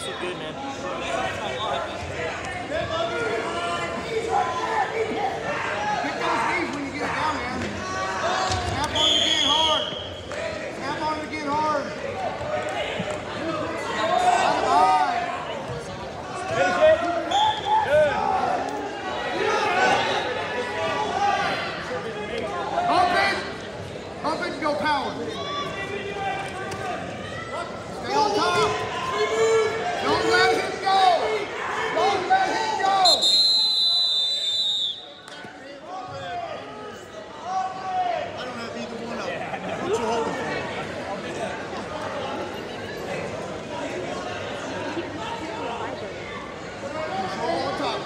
look good, man. Pick those knees when you get it down, man. Snap on it again hard. Snap on it again hard. Bump it and go power. Stay on top. Don't let him go. Don't let him go. I don't have either one of them. What you holding for? Control on top.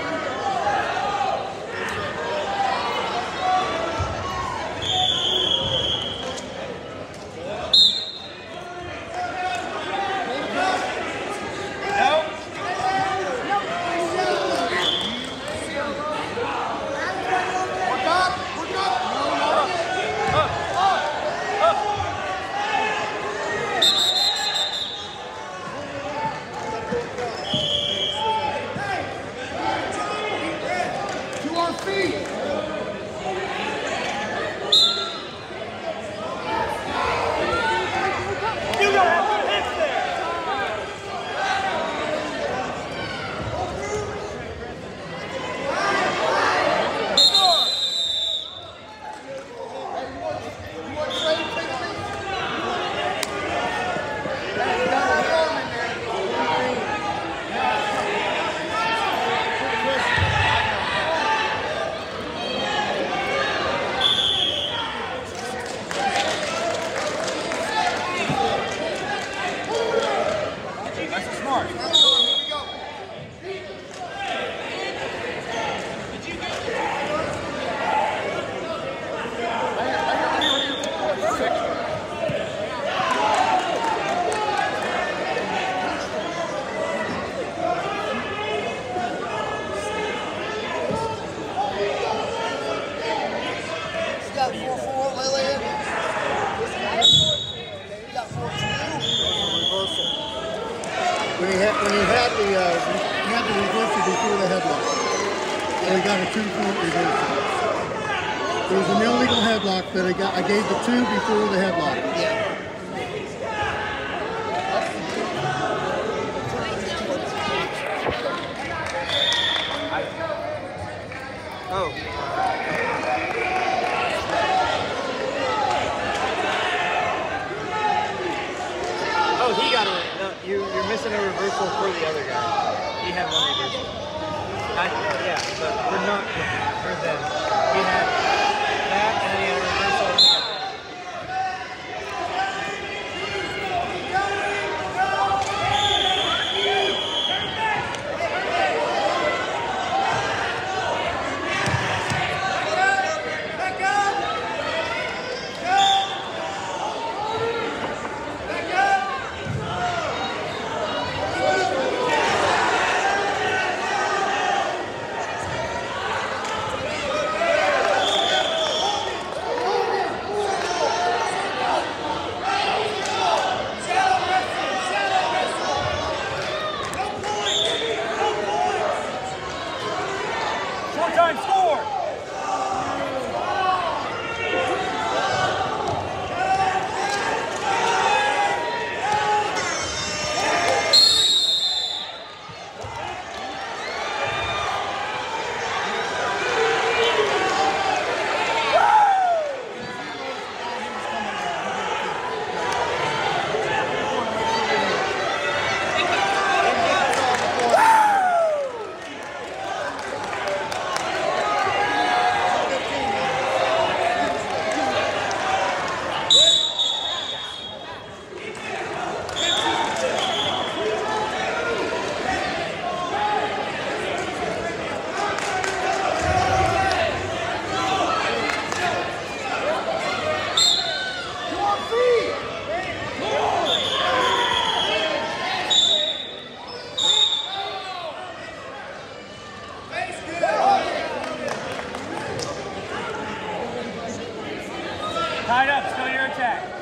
When he had the reversal before the headlock. So he got a 2-point reversal. It was an illegal headlock, but I gave the 2 before the headlock. Yeah. Oh. Oh, he got a... No, you're missing a reversal for the other guy. He had one reversal. Yeah, but we're not for them. He had that and then he had a reversal. Tied up, still your attack.